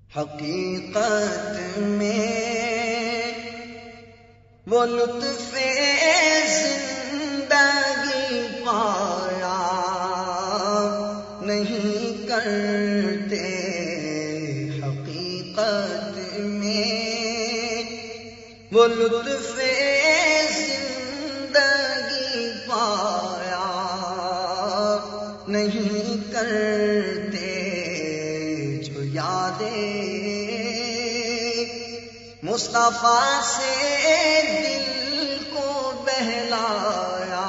حقیقت میں وہ لطف زندگی پایا نہیں کرتے، حقیقت میں وہ لطف زندگی پایا نہیں کرتے، جو یادیں مصطفیٰ سے دل کو بہلایا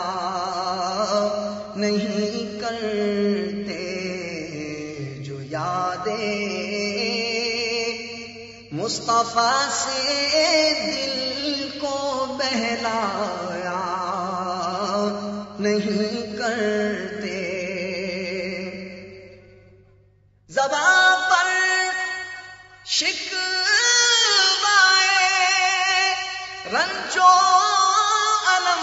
نہیں کرتے، جو یادیں مصطفیٰ سے دل کو بہلایا نہیں کرتے، زبان پر شکوائے رنج و الم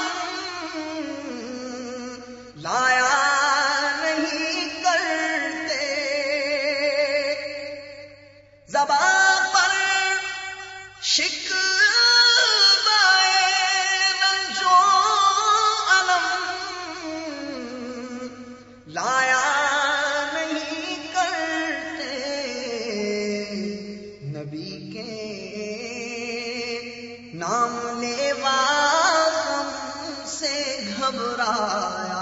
لایا نہیں کرتے، زبان پر شکوائے رنج و الم لایا نہیں کرتے، نبی کے نام لیوا غم سے گھبرایا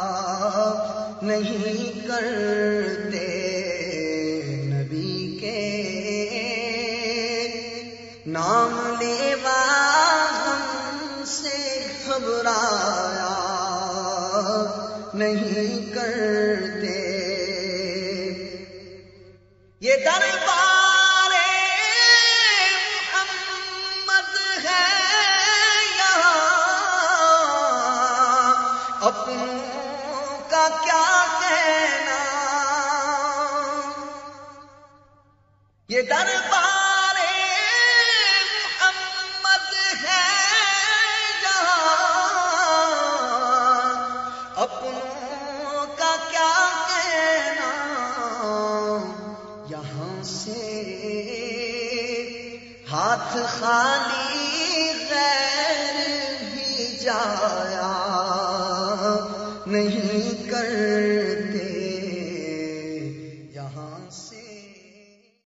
نہیں کرتے، نبی کے نام لیوا غم سے گھبرایا نہیں کرتے، یہ دربار محمد ہے یہاں، اپنوں کا کیا کہنا، یہ دربار محمد ہے یہاں، اپنوں کا کیا کہنا، یہاں سے ہاتھ خالی غیر بھی جایا